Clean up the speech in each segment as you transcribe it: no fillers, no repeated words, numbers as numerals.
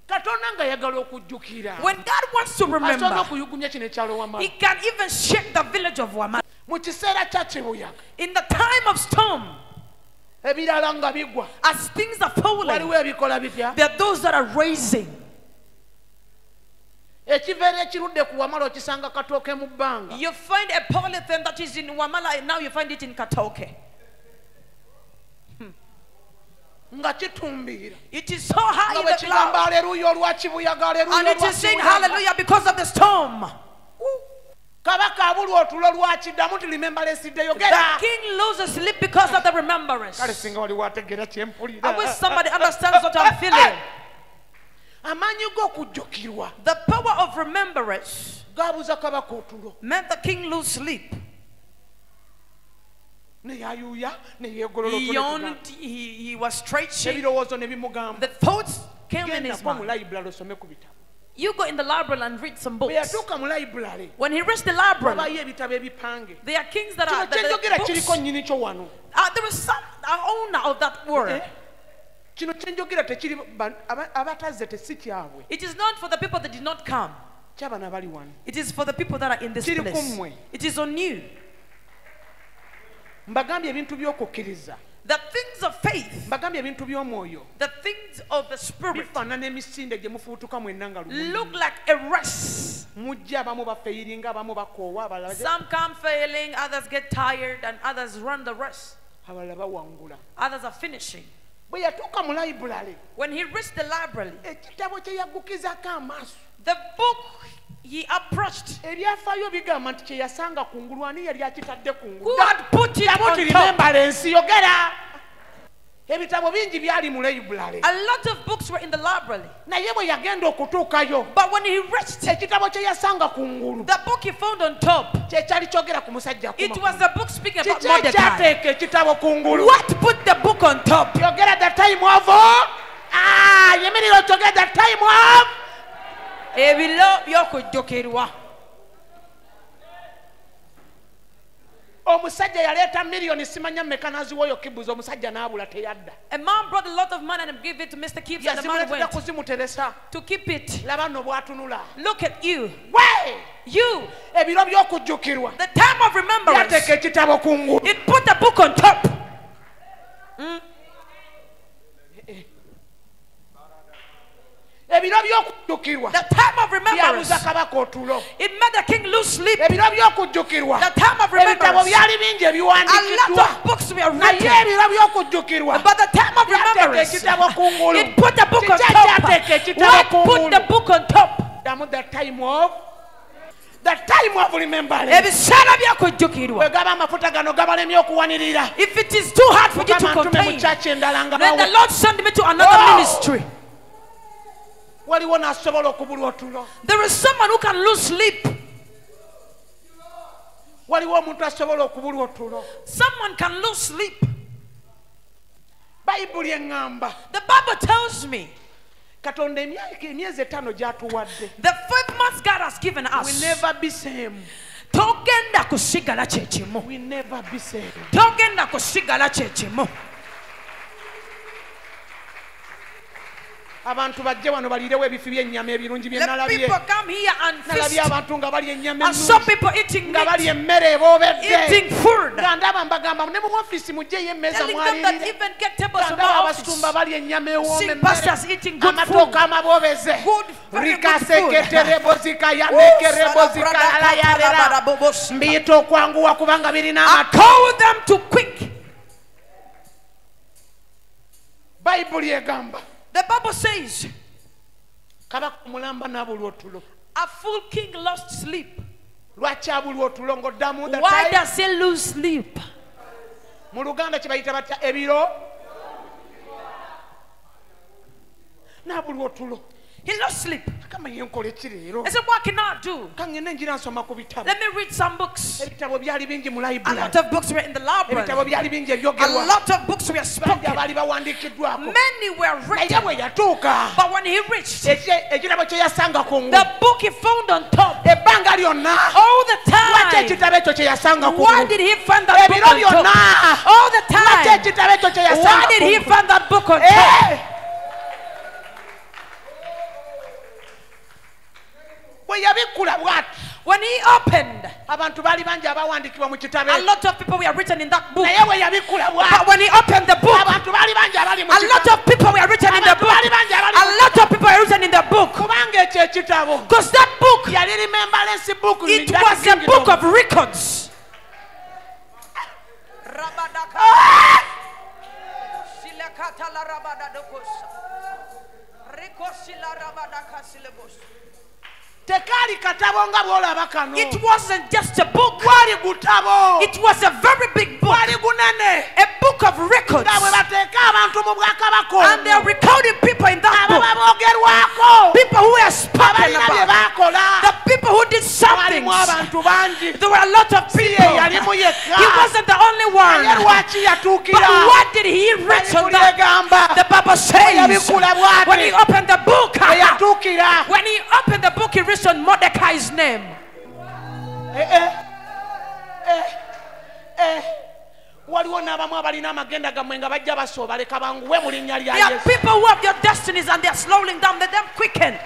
When God wants to remember, He can even shake the village of Wamala. In the time of storm, as things are falling, there are those that are raising. You find a polythene that is in Wamala and now you find it in Katoke. It is so high in the cloud. And it is saying hallelujah because of the storm. The king loses sleep because of the remembrance. I wish somebody understands what I'm feeling. The power of remembrance meant the king lose sleep. He yawned, he was stretching. The thoughts came in his mind. You go in the library and read some books. When he reached the library, there are kings that are books. There is some owner of that word. It is not for the people that did not come. It is for the people that are in this place. It is on you. The things of faith, the things of the spirit, look like a race. Some come failing, others get tired, and others run the race. Others are finishing. When he reached the library, the book he approached, God put it on top. A lot of books were in the library. But when he reached the book he found on top, it was the book speaking about Mordecai. What put the book on top? You get the time of you mean to get the time of a man brought a lot of money and gave it to Mr. Gibbs, and the man went to keep it. Look at you. You. The time of remembrance. It put the book on top. The time of remembrance. It made the king lose sleep. The time of remembrance. A lot of books were written. But the time of remembrance, it put the book on top. What put the book on top? The time of remembrance. If it is too hard for you to contain, then the Lord send me to another ministry. There is someone who can lose sleep. Someone can lose sleep. The Bible tells me the 5 months God has given us will never be same. Togenda kusigala chechimu. We never be same. Togenda kusigala chechimu. Let people come here and feast. I saw people eating meat, eating food. Telling them that even get tables from our office. See pastors eating good food. Good I call them to quick. The Bible says a full king lost sleep. Why does he lose sleep? He lost sleep. I said, what can I do? Let me read some books. A lot of books were in the library. A lot of books were spoken. Many were written. But when he reached the book he found on top, all the time, why did he find that book on top? All the time, why did he find that book on top? When he opened, a lot of people were written in that book. But when he opened the book, a lot of people were written in the book. A lot of people were written in the book. Because that book, it was a book of records. It wasn't just a book. It was a very big book. A book of records. And they are recording people in that book. People who are spoken about. The people who did something. There were a lot of people. He wasn't the only one. But what did he reach on that? The Bible says when he opened the book, he reached on Mordecai's name. There are people who have their destinies and they are slowing down. Let them quicken.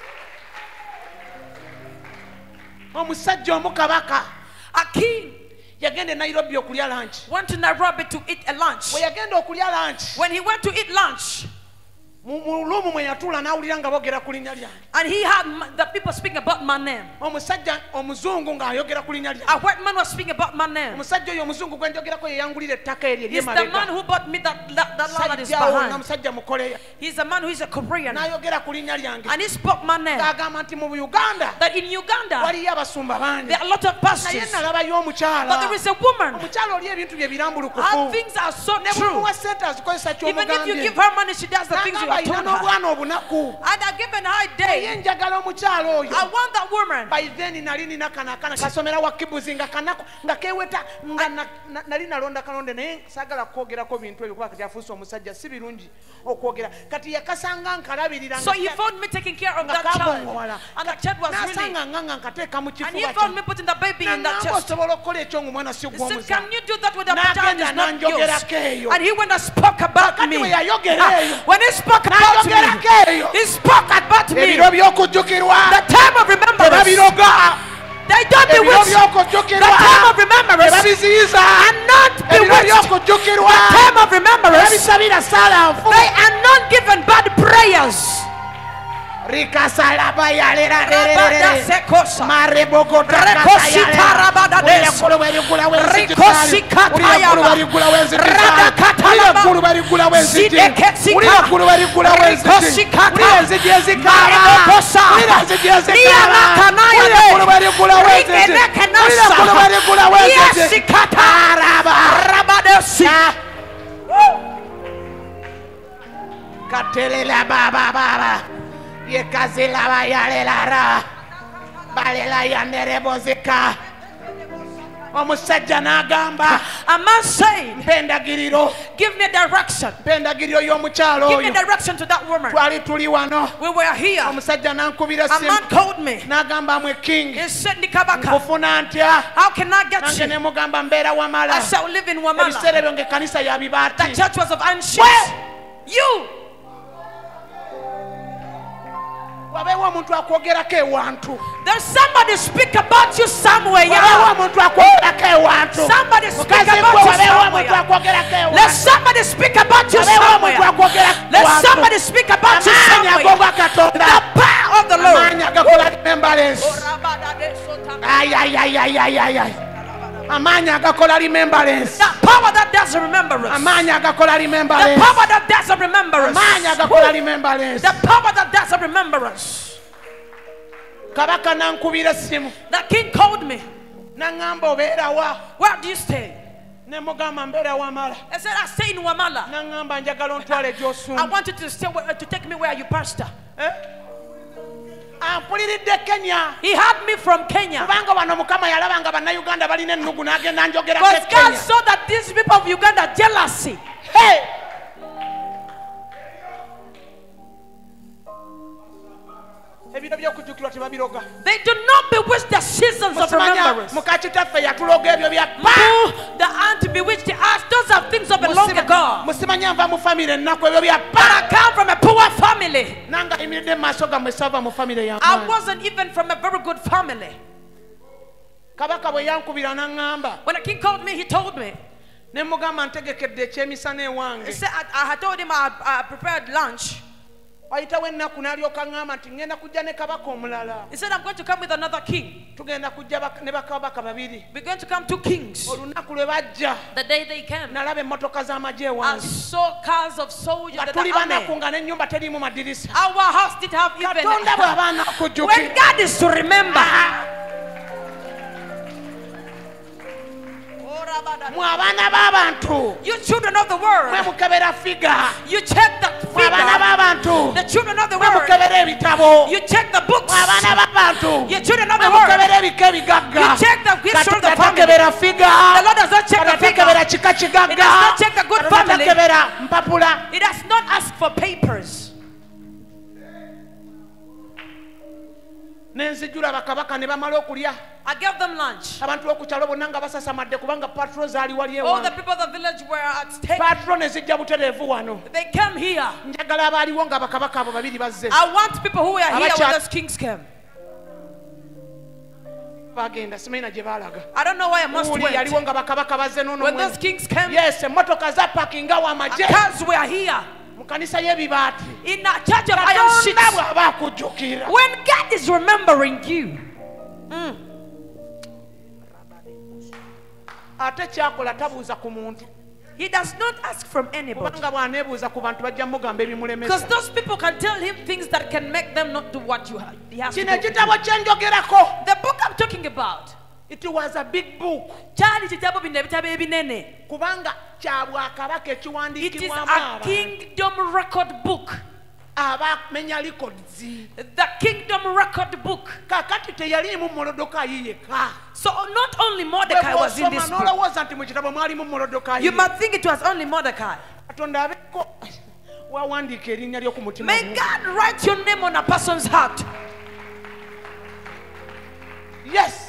A king went to Nairobi to eat a lunch. When he went to eat lunch, and he had the people speaking about my name. A white man was speaking about my name. He's the man who bought me that land that is behind. He's a man who is a Korean. And he spoke my name. That in Uganda, there are a lot of pastors. But there is a woman. Her things are so true. Even if you give her money, she does the things you are told her. And I given her a day. I want that woman. By then, so he found me taking care of that child. And the child was really. And he found me putting the baby in that chest. He said, can you do that with the child is not yours? And he went and spoke about me. When he spoke about me, he spoke about me. The time of remembrance. They don't bewitch. The time of remembrance. And not bewitched. The time of remembrance. They are not given bad prayers. A man said, give me direction. Give me direction to that woman. We were here. A man called me. He said, how can I get you? I shall live in Wamala. The church was of ancient. You. There's somebody speak about you somewhere. Somebody speak about you somewhere. Let somebody speak about you somewhere. Let somebody speak about you somewhere. The power of the Lord. Remembrance. The power that does remembrance. The power that does remembrance. The power that does remembrance. The king called me. Where do you stay? I said, I stay in Wamala. I want you to stay to take me where you pastor. He had me from Kenya. Because God saw that these people of Uganda are jealousy. Hey! They do not bewitch the seasons of remembrance. The aunt bewitched us. Those are things of a long ago. But I come from a poor family. I wasn't even from a very good family. When the king called me, he told me. He said, I had told him I prepared lunch. He said, I'm going to come with another king. We're going to come 2 kings. The day they came, I saw cars of soldiers. Our house did have even. When God is to remember. You children of the world, you check the figure. The children of the world, you check the books. You children of the world, you check the history of the family. The Lord does not check the figure. He does not check the good family. He does not ask for papers. I gave them lunch. All the people of the village were at stake. They came here. I want people who were here when those kings came. I don't know why I must wait. When those kings came, cars were here. In a church of iron sheets. When God is remembering you, He does not ask from anybody. Because those people can tell him things that can make them not do what he has to do. The book I'm talking about, it was a big book. It is a kingdom record book. The kingdom record book. So not only Mordecai was in this book. You might think it was only Mordecai. May God write your name on a person's heart. Yes.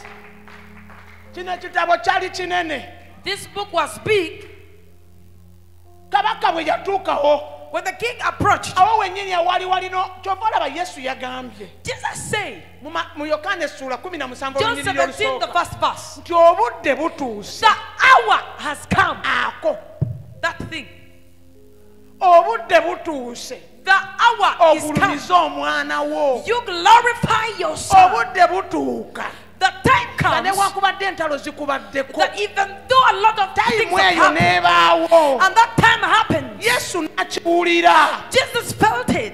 This book was big. When the king approached, Jesus said, John 17, the first verse, the hour has come. That thing. The hour is come. You glorify your son. The time comes that even though a lot of things have happened, and that time happened, Jesus felt it.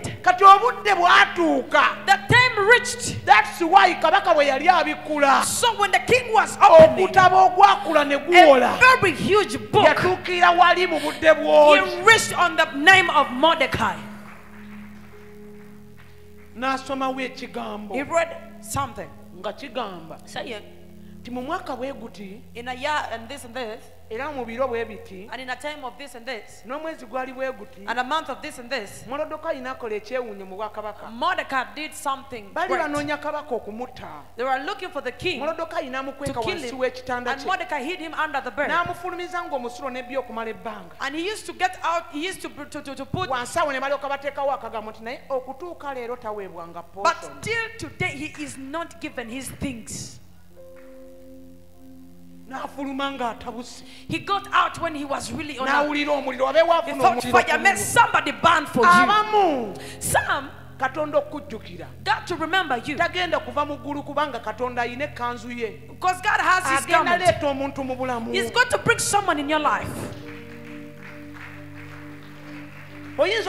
The time reached. That's why so when the king was opening a very huge book, he reached on the name of Mordecai. He read something. Saying, in a year and this and this, and in a time of this and this, and a month of this and this, Mordecai did something great. They were looking for the king to kill him, and Mordecai hid him under the bed. And he used to get out, he used to put, but still today he is not given his things. He got out when he was really on he thought fire, may somebody burn for you. Some God to remember you. Because God has his garment. He's going to bring someone in your life. You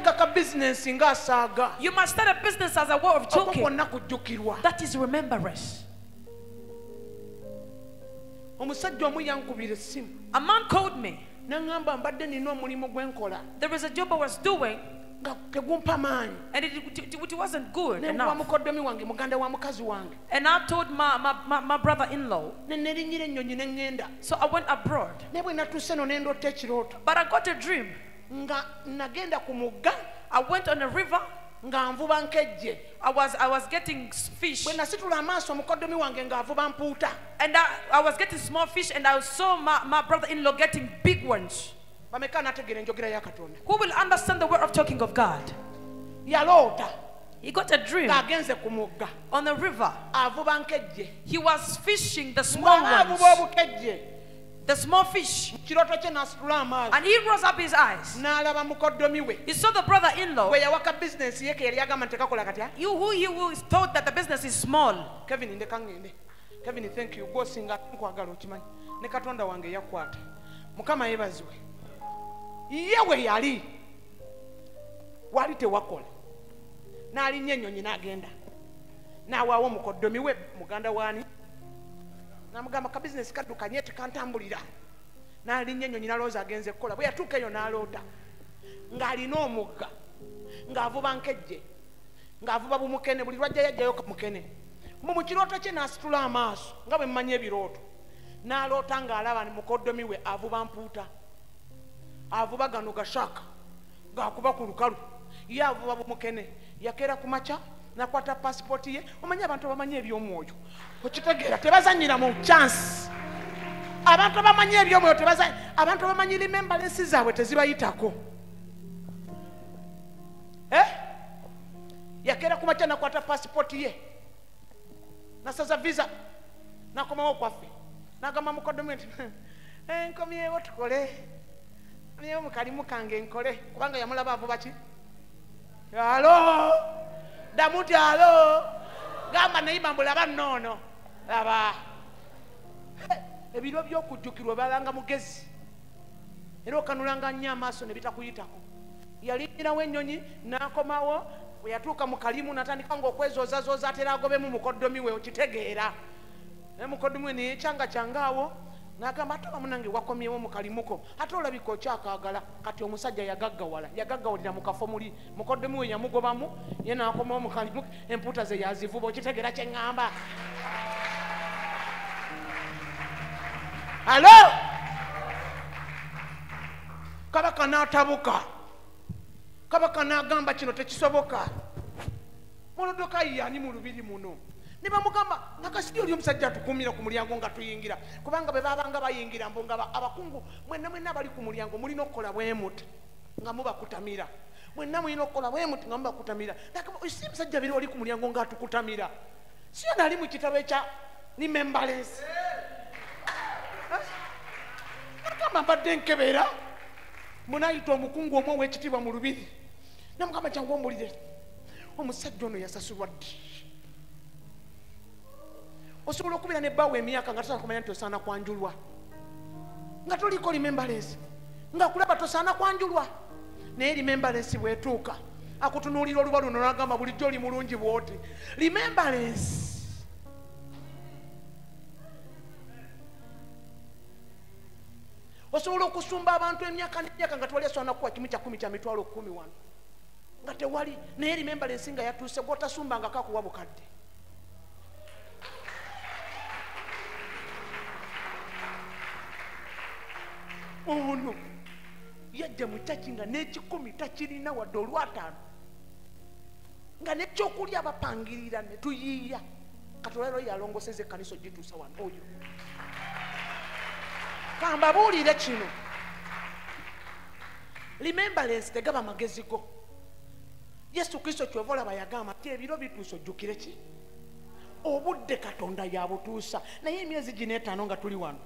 must start a business as a way of joking. That is remembrance. A man called me. There is a job I was doing, and it wasn't good enough. And I told my brother-in-law. So I went abroad. But I got a dream. I went on a river. I was getting fish. And I was getting small fish, and I saw my brother-in-law getting big ones. Who will understand the word of talking of God? He got a dream on the river. He was fishing the small ones, the small fish, and he rose up his eyes. He saw the brother-in-law who thought that the business is small. Kevin, thank you. Go sing ne katonda wange yakwata. Mukama yebazwe. Yewe yali. Wali tewakola. Nali nyenyonyi nagenda. Na wawo mukoddomi we muganda wani. Namugamba ka business kadukanye tekantambulira. Nali nyenyonyi naloza agenze kola. Bwe yatuka yo nalota. Ngalina omugga. Ng'avuba nkejje. Ng'avuba bumukene buli lwajja yajjayo mukene. Mu kirooto kye n'asitula amaaso nga bwe mmanye ebirooto. N'aloota ng'alaba ni mukoddomi we avuba mpuuta. Avuba gano gashaka. Gaakuba ku lukalu. Ye avuba bumukene. Yakeera ku makya n'akwata pasipoti ye. Omanyi abantu bamanyi eby'omwoyo. Okitegeera tebazannyira mu chance. Abantu bamanyi eby'omwoyo tebazannyira. Abantu bamanyi remembrance zaabwe tezibayitako. Yakeera ku makya n'akwata pasipoti ye. Nasaza visa nakomawo kwaffe nagamba mukoddomi nti nkomyewo tukole nkomyewo mukalimu kange nkole kubanga yamulaba avuba ki alo damuti alo gamba naye mbulaba nnono laba ebiro by'okujjukirwa balanga mugezi era okanulanga nnyo amaaso ne bitakuyitako yalinyirawo ennyonyi n'akomawo bwe yatuuka mu kalimu natandika ng'okwezoozaazooza atera agobemu mukoddomi we okitegeera naye mukoddomi we neyekyanga kyangaawo n'agamba ate wamu nange wakomyewo mu kalimuko ate olabika okyakaagala kati omusajja yagaggawalira mu kafo muli mukoddomi we yamugobamu ye n'akomawo mu kalimuko empuuta ze yazivuba okitegeera kye ŋŋamba alo kabaka n'atabuka kabaka n'agamba kino tekisoboka monodoka yani mu lubiri muno ne bamugamba nakasidi oli omusajja atukuumira ku mulyango nga tuyingira kubanga bwe babanga bayingira mbo nga abakungu mwenna bali ku mulyango mulina okukola bwe muti nga mubakutamira mwenna mulina okukola bwe muti nga mubakutamira si musajja biri oli ku mulyango nga atukutamira siyo nali mu kitabo ekya remembrance nakamba mbadde nkebera munayita omukungu omu ow'ekitiibwa mu lubiri namugamba kyangu ombulire omusajja ono yasasulwa ddi osobola okubeera ne bbaawo emyaka nga tosaana kumanya nti osaana kwanjulwa nga toliko remembrance nga kulaba tosaana kwanjulwa naye remembrance bwetuuka akutunuulira oluba luno n'agamba bulijjo oli mulungi bw'oti remembrance osobola okusumba abantu emyaka n'emyaka nga tewali asobola kuwa kimu kya 10 kya mitwalo 10 wano nga tewali naye remembrance nga yatuuse gw'otasumbangako akuwa bukadde ono yajja mu kyaki nga n'ekikumi takirina wadde olwataano nga n'ekyokulya bapangirira ne tuyiiya katolero yalongoseza ekkanisa ogituusa wano oyo kamba buulire kino remembrance tegaba magezi go Yesu Kristo kyova olaba yagamba ti ebiro bituusa ojjukire ki obudde Katonda yabutuusa naye emyezi gino 5 nga tuli wano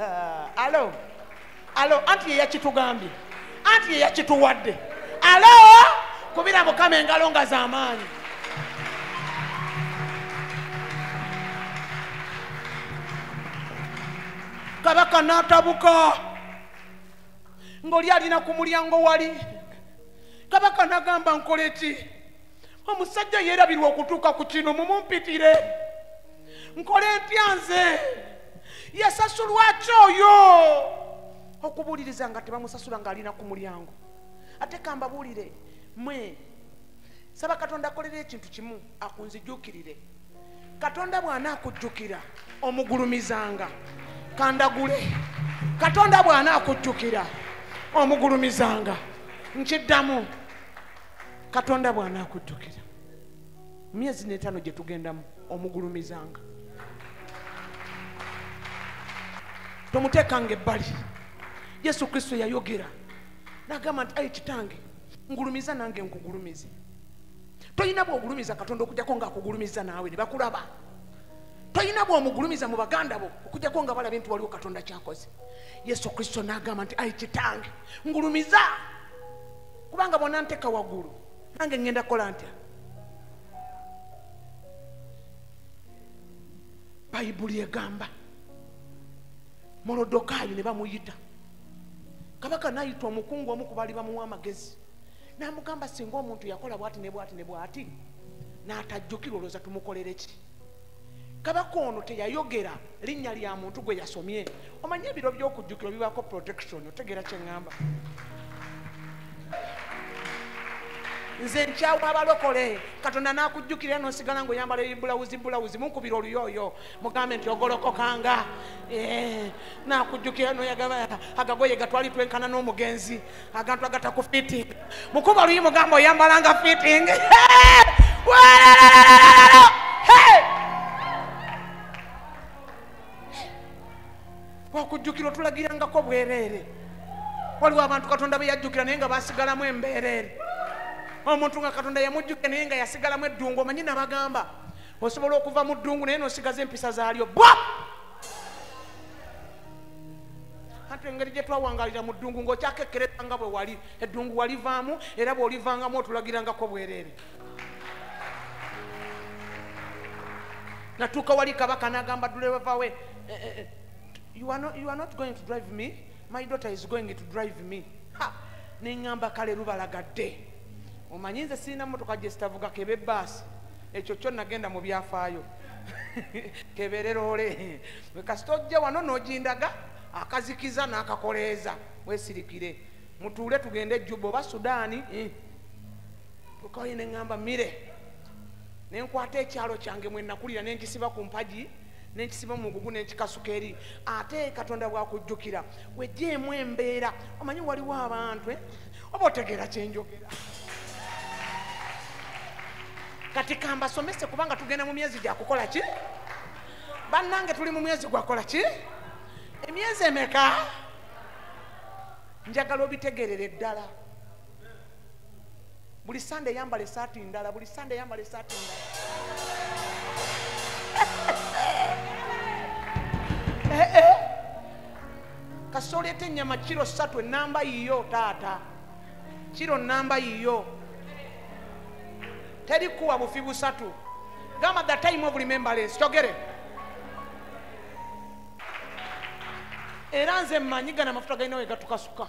alo anti ye yakitugambye anti ye yakituwadde kubira Mukama engalo nga z'amaanyi kabaka n'atabuka ng'oli alina ku mulyango wali kabaka n'agamba nkole ki omusajja yeerabirwa okutuuka ku kino mumumpitire nkole ntya nze yasasulwa ki oyo okubuuliriza nga tebamusasula ng'alina ku mulyango ate kambabuulire mwe saba Katonda akolera ekintu kimu akunzijjukirire Katonda bw'anaakujjukira omugulumizanga kandagule Katonda bw'anaakujjukira omugulumizanga nkiddamu katonda bw'anaakujjukira myezi n'etaano gye tugendamu omugulumizanga tomuteekanga ebbali. Yesu Kristo yayogera n'agamba nti ayi kitange ngulumiza nange nkugulumize. Toyina bw'ogulumiza katonda okujjako ng'akugulumiza naawe ne bakulaba. Toyina bw'omugulumiza mu baganda bo okujjako nga balaba nti waliwo katonda kyakoze. Yesu Kristo n'agamba nti ayi kitange ngulumiza kubanga bwonna nteeka waggulu nange ngenda kola ntya. Bayibuli egamba Morodokaayi ne bamuyita. Kabaka n'ayita omukungu omu ku baali bamuwa amagezi n'amugamba singa omuntu yakola bw'ati ne bw'ati ne bw'ati n'atajjukira olowooza tumukolere ki? Kabaka ono teyayogera linnya lya muntu gwe yasomye. Omanye ebiro by'okujjukira bibaako protection. Otegeera kye ŋŋamba? Nze nkyawa abalokole katonda n'akujjukira n'osigala ng'oyambala bulawuzi munkubira oluyooyo mugambe nti ogolokokanga. N'akujjukira n'oyagaba agagoye gatwali twenkana n'omugenzi agantu agataku fitting mukuba oluyi mugambe oyambalanga fitting. Wakujjukira otulagirangako bwereere. Waliwo abantu katonda be yajjukira naye nga basigalamu embeerere. Omuntu nga katonda yamujjukira naye nga yasigalamu eddungu. Omanyi nabagamba osobola okuva mu ddungu naye n'osigaza empisa zaalyo bwa. Ate engeri gye twawangalira mu ddungu ng'okyakekkereza nga bwe wali eddungu walivaamu era bw'olivangamu otulagirangako bwereere. Natuuka wali kabaka n'agamba duleva we, you are not going to drive me, my daughter is going to drive me. Neŋŋamba kale lubalagadde. Omanyi nze sirina mmotoka gye sitavuga kebe bbaasi. Ekyo kyo nagenda mu byafaayo. Kebeerera ole. Kasita ojja wano n'ogindaga akazikiza n'akakoleeza weesirikire. Mutuule tugende Juba oba Sudaani. Tukaye ne ŋŋamba mire. Ne nkwata ekyalo kyange mwe nakulira ne nkisiba ku mpagi ne nkisiba mu mugugu ne nkikasuka eri. Ate katonda bw'akujjukira wejjeemu embeera. Omanyi waliwo abantu oba otegeera kye njogera. Kati kambasomese kubanga tugenda mu myezi gya kukola ki? Bannange tuli mu myezi gwa kola ki? Emyezi emeka? Njagala obitegerere ddala. Buli Sunday yambala essaati ndala, buli Sunday yambala essaati ndala. Kasoleete ennyama kiro 3 ennamba yiyo taata. Kiro nnamba yiyo. Teri kuwa bufi 3. Gamba the time of remembrance. Kyogere. Era nze mmanyi gana amafuta galina we gatukasuka.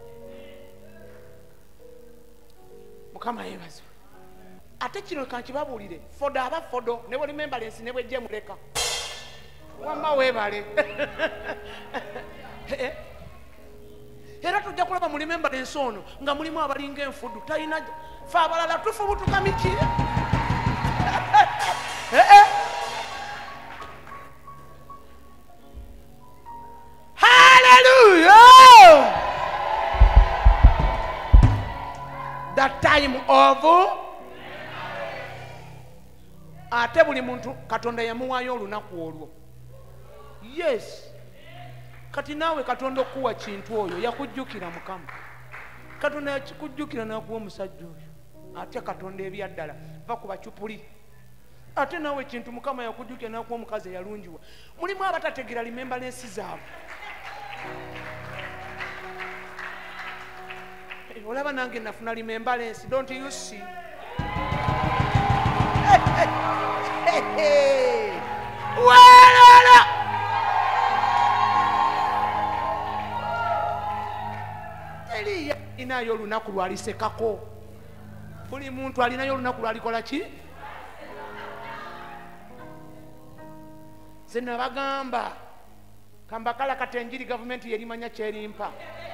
Mukama yeebazibwe. Ate kino kankibabuulire fodo aba fodo ne bwe remembrance ne bwe gye muleka. Wamba weebale. Era tujja kulaba mu remembrance ono nga mulimu abalinga enfudu talina fe abalala tufubutuka miki. Hallelujah! The time of ate buli muntu katonda yamuwaayo olunaku olwo. Yes. Kati naawe katonda okuwa kintu oyo yakujjukira Mukama. Katonda yakikujjukira n'akuwa omusajja oyo. Ate katonda ebyaddala va ku bacupuli. Ate naawe kintu Mukama yakujjukira n'akuwa omukazi eyalungiwa. Mulimu abatategeera remembrance zaabwe. Olaba nange nafuna remembrance, don't you see? Walala! Eliya inayo olunaku lwalisekako. Buli muntu alinayo olunaku lwalikola ki? Ze nabagamba kambakala katenjiri gavumenti yerimanya kyerimpa.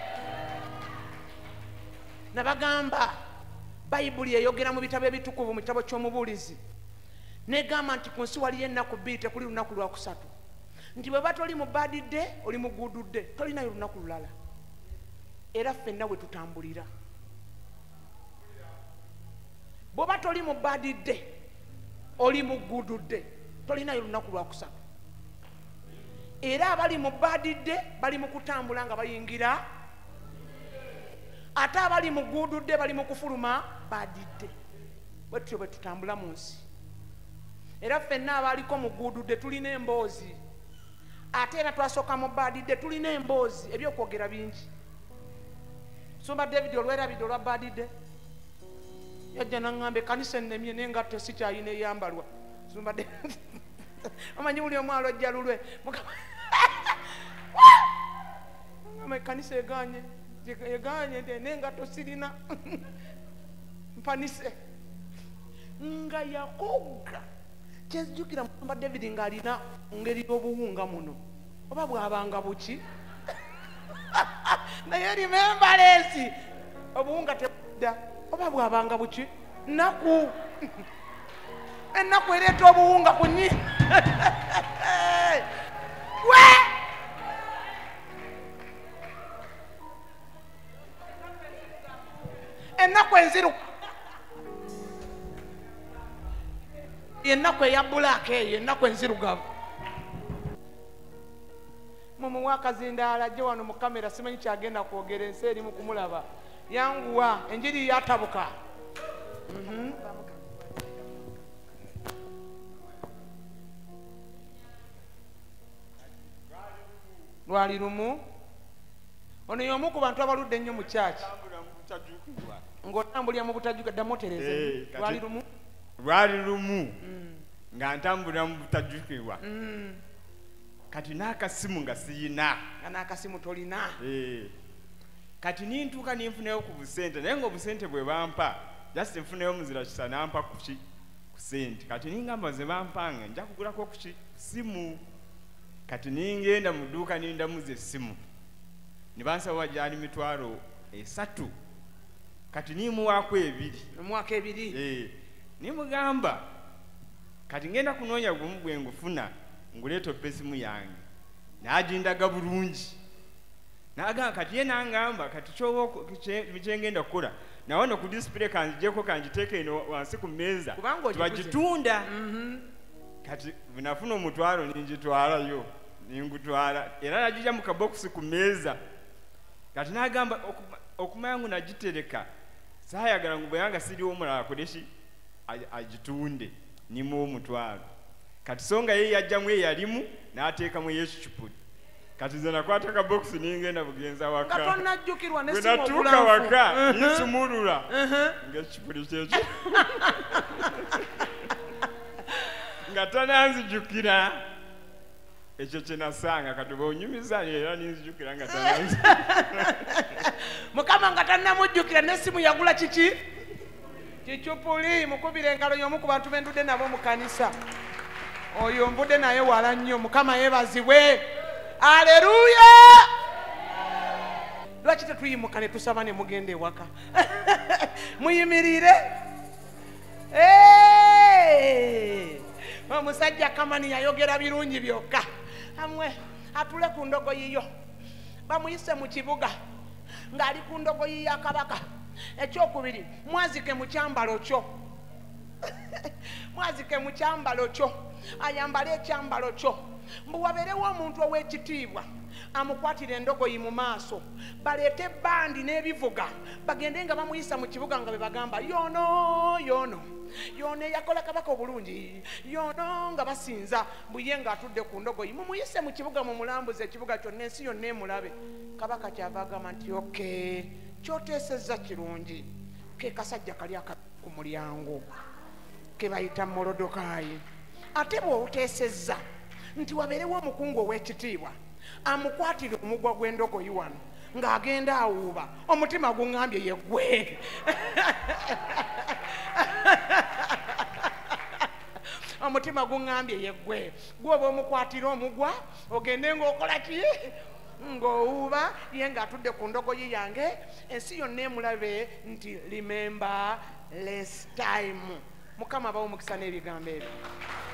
Nabagamba Bayibuli eyogera mu bitabo ebitukuvu mu kitabo ky'omubuulizi negamba nti ku nsi waliyo ennaku 2 tekuli lunaku lwa 3. Nti bwe batoli mu badidde oli mu gududde tolinayo lunaku lulala. Era ffenna we tutambulira bw'oba toli mu badidde oli mu gududde tolinayo lunaku lwakusatu era abali mu badidde bali mu kutambula nga bayingira ate abali mu gududde bali mu kufuluma badidde bwetutyo bwe tutambula mu nsi era ffenna abaliko mu gududde tulina emboozi ate era twasooka mu badidde tulina emboozi ebyokwogera bingi Sumba David olwerabidde olwa badidde yajja naŋŋamba ekkanisa ennemye n'engatto sikyayina eyambalwa Sumba David omanyi buli omwalo ojja lulwe ekkanisa eganye n'engatto sirina mpanise nga yakogga kyenzijukira Sumba David ng'alina ngeri y'obuwunga muno oba bwabanga buki naye remembrance obuwunga tebudda oba bwabanga buki naku ennaku ereeta obuwunga kunyi we ennaku enziru yennaku eya bulaaka eyo ennaku enzirugavu mumuwa akazindaala ajje wano mu kamera simanyi kyagenda kwogera ensi erimu kumulaba yanguwa enjiri yatabuka lwali lumu ono y'omu ku bantu abaludde ennyo mu kyaki ng'otambulira mu butajuka ddamu otereze lwali lumu nga ntambulira mu butajjukirwa kati n'akasimu nga siyina nga n'akasimu tolina kati nintuuka ninfunayo ku busente naye ng'obusente bwe bampa just nfunayo muzira kisa nampa ku sente kati ningamba ze bampanga nja kugulako ku simu kati ningenda mu dduuka nindamuza essimu nibansaba gyali $3 kati nimuwaako 2 nimugamba kati ngenda kunoonya gumu gwe ngufuna nguleeta essimu yange n'agindaga bulungi n'agamba kati ye n'angamba kati kyengenda kukola nawe no ku display kanjijeko kanjiteeke eno wansi ku mmeeza tibagitunda kati nafuna $1 ningitwalayo ningutwala era nagijja mu kabokisi ku mmeeza kati n'agamba okumanya ngu nagitereka saayagala ngu bweyanga siriwo omulala akoleki agitunde nimuwa $1 kati songa ye yajjamu eyalimu n'ateekamu ey'ekicupuli kati nze nakwata kabokisi ningenda bugenza waka bwe natuuka waka nisumulula ng'ekicupuli kyekyo nga tananzijukira ekyo kyenasanga kati bw'onyumiza era ninzijukira nga tananzi mukama nga tannamujjukira n'essimu yagula kiki kicupuli mukubira engalo y'omu ku bantu b'endudde nabo mu kanisa oyo mbudde naye wala nnyo mukama yeebazibwe aleluya lwaki tetuyimuka ne tusaba ne mugenda ewaka muyimirire omusajja kamani yayogera birungi byokka amwe atule ku ndogoyi yo bamuyise mu kibuga ng'ali ku ndogoyi ya kabaka ekyokubiri mwazike mu kyambalo kyo mwazike mu kyambalo kyo ayambale ekyambalo kyo mbu wabeerewo omuntu ow'ekitiibwa amukwatira endogoyi mu maaso baleete ebbandi n'ebivuga bagende nga bamuyisa mu kibuga nga be bagamba yono eyakola kabaka obulungi yono nga basinza buye ng'atudde ku ndogoyi mumuyise mu kibuga mumulambuze ekibuga kyonna ensi yonna emulabe kabaka kyava agamba nti oke kyoteesezza kirungi ke kasajja kali ku mulyango ke bayita Molodokaayi ate bw'oteesezza nti wabeerewo omukungu ow'ekitiibwa amukwatire omugwa gw'endogoyi wano ng'agenda awuuba omutima guŋŋambye yeggwe omutima guŋŋambye yeggwe gwoba omukwatira omugwa ogende ng'okola ki ng'owuuba ye ng'atudde ku ndogoyi yange ensi yonna emulabe nti remember less time mukama bawo omukisa n'ebigambo ebyo